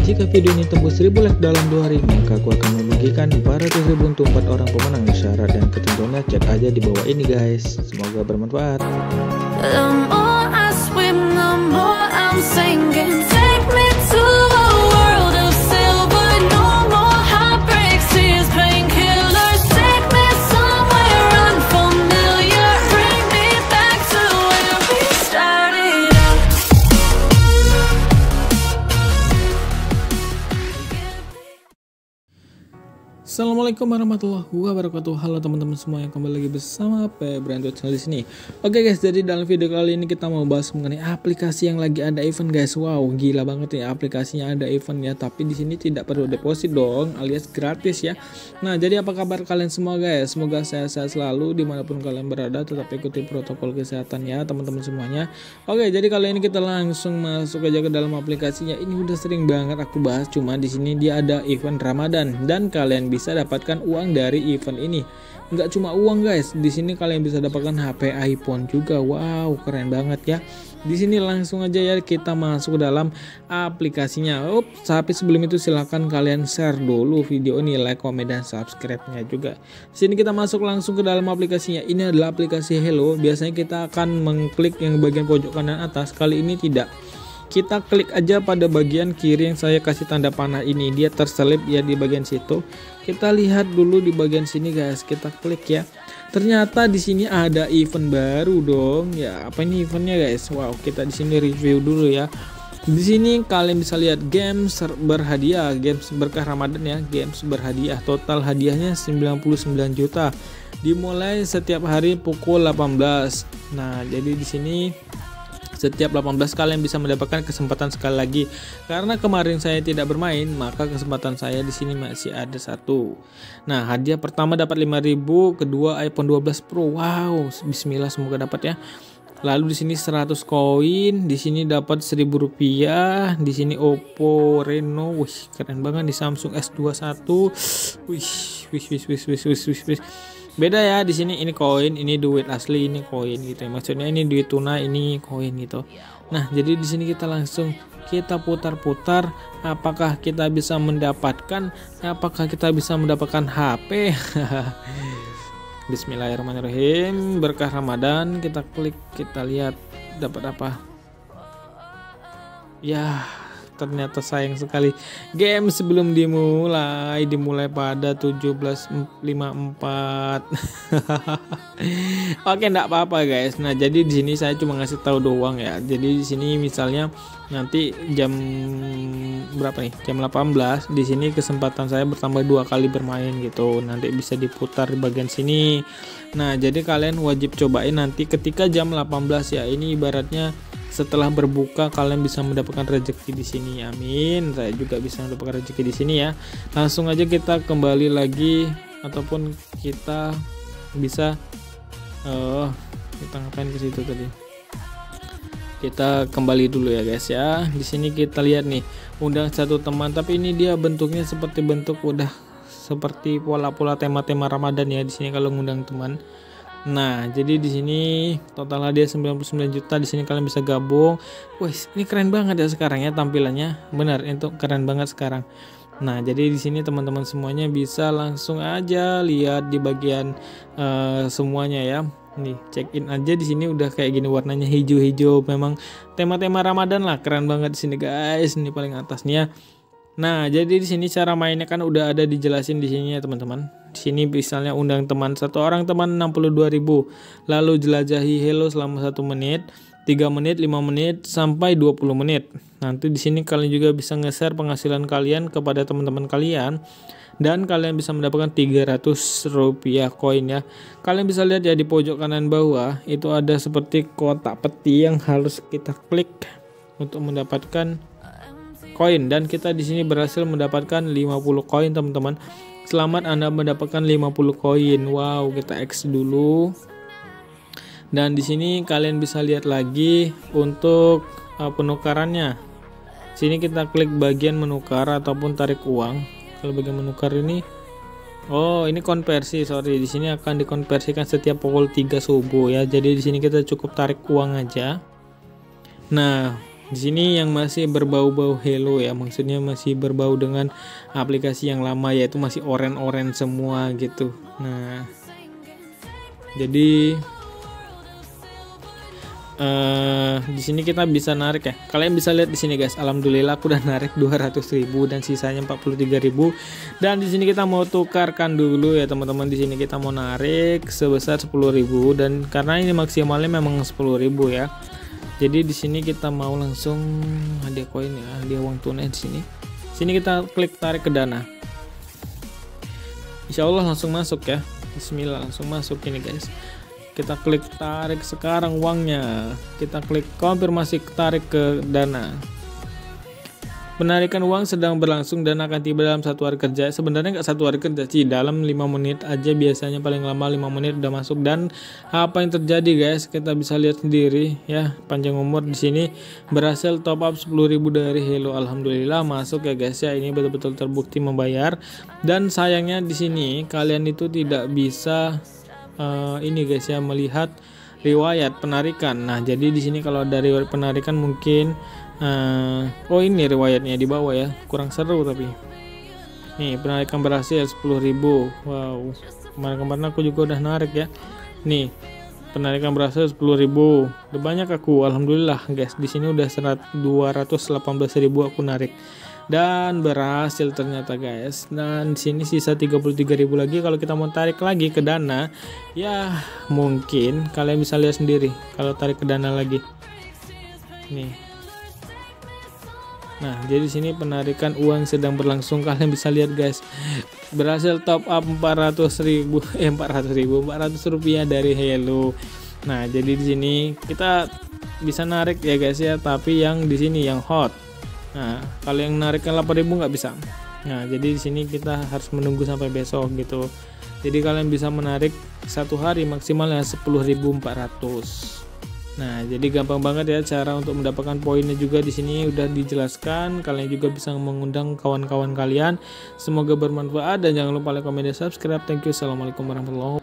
Jika video ini tembus 1000 like dalam 2 hari, maka aku akan membagikan 400.000 untuk 4 orang pemenang. Syarat dan ketentuannya cek aja di bawah ini guys. Semoga bermanfaat. The more I swim, the more I'm sinking. Take me to a world of silver. No more heartbreaks, tears, painkillers. Take me somewhere unfamiliar. Bring me back to where we started out. Assalamualaikum warahmatullahi wabarakatuh. Halo teman-teman semua yang kembali lagi bersama Brandon Channel di sini. Oke guys, jadi dalam video kali ini kita mau bahas mengenai aplikasi yang lagi ada event guys. Wow, gila banget ya aplikasinya ada event ya, tapi di sini tidak perlu deposit dong, alias gratis ya. Nah, jadi apa kabar kalian semua guys? Semoga sehat-sehat selalu dimanapun kalian berada, tetap ikuti protokol kesehatan ya teman-teman semuanya. Oke, jadi kali ini kita langsung masuk aja ke dalam aplikasinya. Ini udah sering banget aku bahas, cuma di sini dia ada event Ramadan dan kalian bisa dapatkan uang dari event ini. Nggak cuma uang guys, di sini kalian bisa dapatkan HP iPhone juga. Wow, keren banget ya. Di sini langsung aja ya kita masuk ke dalam aplikasinya. Tapi sebelum itu silahkan kalian share dulu video ini, like, komen, dan subscribe-nya juga. Di sini kita masuk langsung ke dalam aplikasinya. Ini adalah aplikasi Hello. Biasanya kita akan mengklik yang bagian pojok kanan atas. Kali ini tidak. Kita klik aja pada bagian kiri yang saya kasih tanda panah ini, dia terselip ya di bagian situ. Kita lihat dulu di bagian sini guys, kita klik ya. Ternyata di sini ada event baru dong. Ya, apa ini eventnya guys? Wow, kita di sini review dulu ya. Di sini kalian bisa lihat games berhadiah, games berkah Ramadan ya, games berhadiah. Total hadiahnya 99 juta. Dimulai setiap hari pukul 18. Nah, jadi di sini setiap 18 kalian bisa mendapatkan kesempatan sekali lagi. Karena kemarin saya tidak bermain, maka kesempatan saya di sini masih ada satu. Nah, hadiah pertama dapat 5.000, kedua iPhone 12 Pro. Wow, bismillah semoga dapat ya. Lalu di sini 100 koin, di sini dapat 1.000 rupiah, di sini Oppo Reno, wih keren banget, di Samsung S21, wih. Beda ya, di sini ini koin, ini duit asli, ini koin gitu ya. Maksudnya ini duit tunai, ini koin gitu. Nah, jadi di sini kita langsung kita putar-putar, apakah kita bisa mendapatkan HP. Bismillahirrahmanirrahim. Berkah Ramadan, kita klik, kita lihat dapat apa. Ya, ternyata sayang sekali game sebelum dimulai pada 17.54. Oke, enggak apa-apa guys. Nah, jadi di sini saya cuma ngasih tahu doang ya. Jadi di sini misalnya nanti jam berapa nih? Jam 18. Di sini kesempatan saya bertambah 2 kali bermain gitu. Nanti bisa diputar di bagian sini. Nah, jadi kalian wajib cobain nanti ketika jam 18 ya. Ini ibaratnya setelah berbuka kalian bisa mendapatkan rezeki di sini. Amin. Saya juga bisa mendapatkan rezeki di sini ya. Langsung aja kita kembali lagi, ataupun kita bisa kita ngapain ke situ tadi? Kita kembali dulu ya guys ya. Di sini kita lihat nih, undang satu teman, tapi ini dia bentuknya seperti bentuk udah seperti pola-pola tema-tema Ramadan ya di sini kalau ngundang teman. Nah, jadi di sini total hadiah 99 juta. Di sini kalian bisa gabung. Wih, ini keren banget ya sekarang ya tampilannya. Benar, itu keren banget sekarang. Nah, jadi di sini teman-teman semuanya bisa langsung aja lihat di bagian semuanya ya. Nih, check in aja di sini udah kayak gini, warnanya hijau-hijau. Memang tema-tema Ramadan lah, keren banget di sini guys. Ini paling atasnya. Nah, jadi di sini cara mainnya kan udah ada dijelasin di sini ya teman-teman. Di sini misalnya undang teman, satu orang teman 62.000. Lalu jelajahi Hello selama 1 menit, 3 menit, 5 menit sampai 20 menit. Nanti di sini kalian juga bisa nge-share penghasilan kalian kepada teman-teman kalian dan kalian bisa mendapatkan 300 rupiah koin ya. Kalian bisa lihat ya di pojok kanan bawah itu ada seperti kotak peti yang harus kita klik untuk mendapatkan koin, dan kita di sini berhasil mendapatkan 50 koin teman-teman. Selamat Anda mendapatkan 50 koin. Wow, kita X dulu. Dan di sini kalian bisa lihat lagi untuk penukarannya. Sini kita klik bagian menukar ataupun tarik uang. Kalau bagian menukar ini, oh ini konversi, sorry, di sini akan dikonversikan setiap pukul 3 subuh ya. Jadi di sini kita cukup tarik uang aja. Nah, Di sini yang masih berbau-bau Hello ya, maksudnya masih berbau dengan aplikasi yang lama, yaitu masih oren-oren semua gitu. Nah, jadi di sini kita bisa narik ya. Kalian bisa lihat di sini guys. Alhamdulillah aku udah narik 200.000 dan sisanya 43.000. Dan di sini kita mau tukarkan dulu ya teman-teman. Di sini kita mau narik sebesar 10.000 dan karena ini maksimalnya memang 10.000 ya. Jadi di sini kita mau langsung hadiah koin ya, hadiah uang tunai di sini. Sini kita klik tarik ke Dana. Insya Allah langsung masuk ya. Bismillah, langsung masuk ini guys. Kita klik tarik sekarang uangnya. Kita klik konfirmasi tarik ke Dana. Penarikan uang sedang berlangsung dan akan tiba dalam 1 hari kerja. Sebenarnya nggak 1 hari kerja sih, dalam 5 menit aja biasanya, paling lama 5 menit udah masuk. Dan apa yang terjadi guys, kita bisa lihat sendiri ya. Panjang umur di sini berhasil top up 10.000 dari Hello. Alhamdulillah masuk ya guys ya. Ini betul-betul terbukti membayar. Dan sayangnya di sini kalian itu tidak bisa ini guys ya, melihat riwayat penarikan. Nah, jadi di sini kalau dari riwayat penarikan mungkin oh ini riwayatnya di bawah ya. Kurang seru tapi. Nih, penarikan berhasil 10.000. Wow. Kemarin-kemarin aku juga udah narik ya. Nih, penarikan berhasil 10.000. Udah banyak aku, alhamdulillah guys. Di sini udah 218.000 aku narik. Dan berhasil ternyata guys. Dan di sini sisa 33.000 lagi. Kalau kita mau tarik lagi ke Dana, ya mungkin kalian bisa lihat sendiri kalau tarik ke Dana lagi. Nih. Nah, jadi sini penarikan uang sedang berlangsung. Kalian bisa lihat guys. Berhasil top up 400.000 rupiah dari Hello. Nah, jadi di sini kita bisa narik ya guys ya, tapi yang di sini yang hot. Nah, kalau yang narikkan 8.000 nggak bisa. Nah, jadi di sini kita harus menunggu sampai besok gitu. Jadi kalian bisa menarik 1 hari maksimalnya 10.400. Nah, jadi gampang banget ya cara untuk mendapatkan poinnya juga di sini udah dijelaskan. Kalian juga bisa mengundang kawan-kawan kalian. Semoga bermanfaat dan jangan lupa like, comment, dan subscribe. Thank you. Assalamualaikum warahmatullahi wabarakatuh.